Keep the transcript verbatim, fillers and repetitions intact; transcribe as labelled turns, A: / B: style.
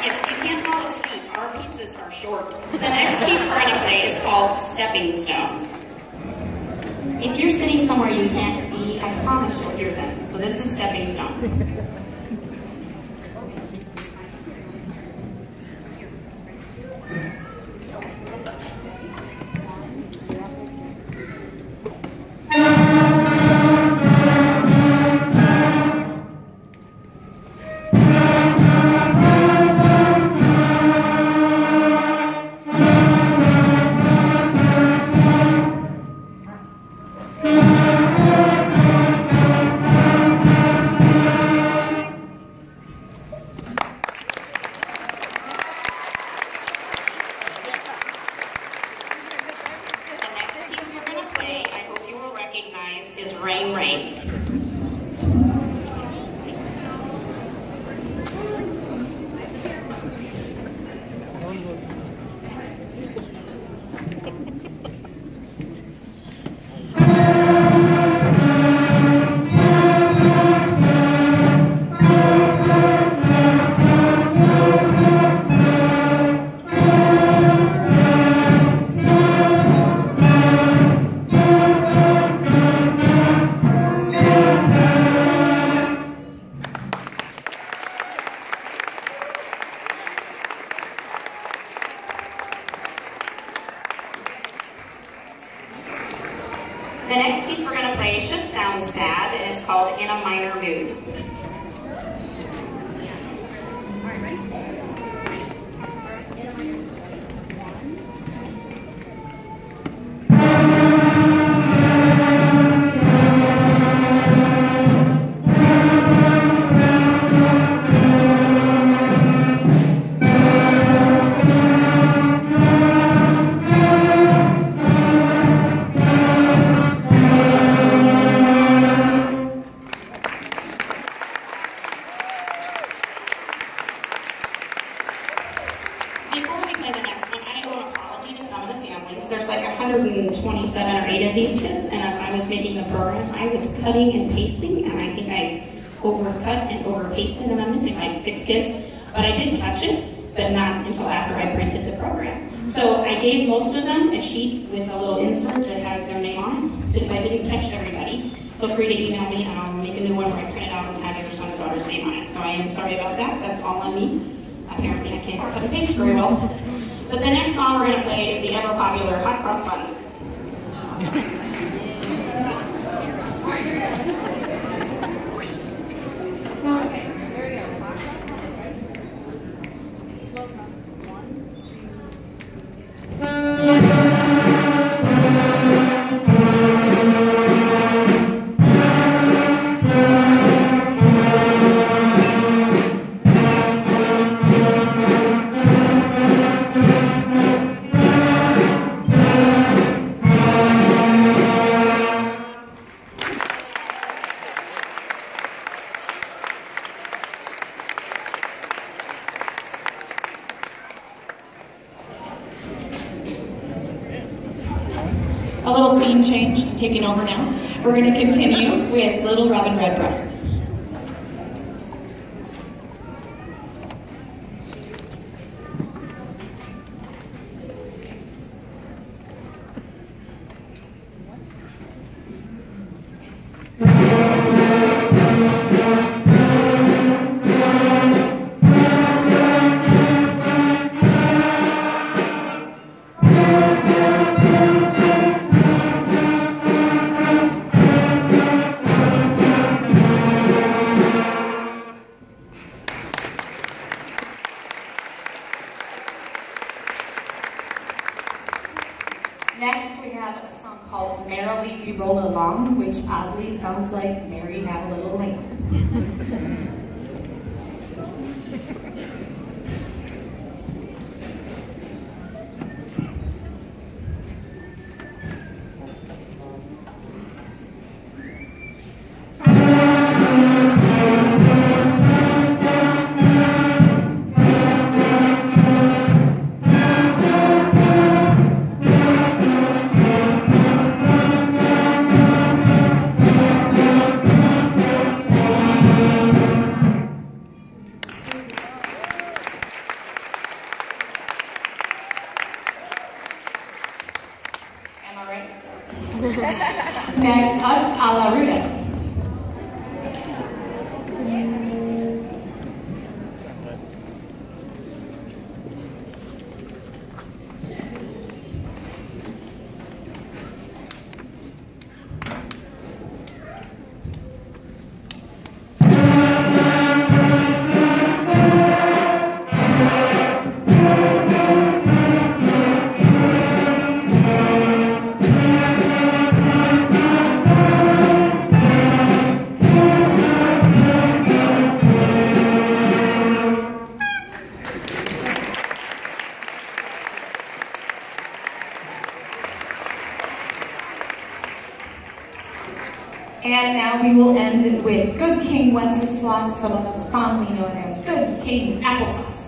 A: It's, you can't fall asleep. Our pieces are short. The next piece we're going to play is called Stepping Stones. If you're sitting somewhere you can't see, I promise you'll hear them. So this is Stepping Stones. Is Rain Rain. The next piece we're going to play should sound sad, and it's called In a Minor Mood. There's like one hundred twenty-seven or eight of these kids, and as I was making the program, I was cutting and pasting, and I think I overcut and overpasted, and I'm missing like six kids. But I did catch it, but not until after I printed the program. So I gave most of them a sheet with a little insert that has their name on it. If I didn't catch everybody, feel free to email me, and I'll make a new one where I print it out and have your son or daughter's name on it. So I am sorry about that. That's all on me. Apparently I can't cut and paste very well. But the next song we're going to play is the ever-popular Hot Cross Buns. Okay, here we go. A little scene change, I'm taking over now. We're going to continue with Little Robin Redbreast. Next, we have a song called Merrily We Roll Along, which oddly sounds like Mary Had a Little Lamb.
B: Thank you. And now we will end with Good King Wenceslas, sometimes fondly known as Good King Applesauce.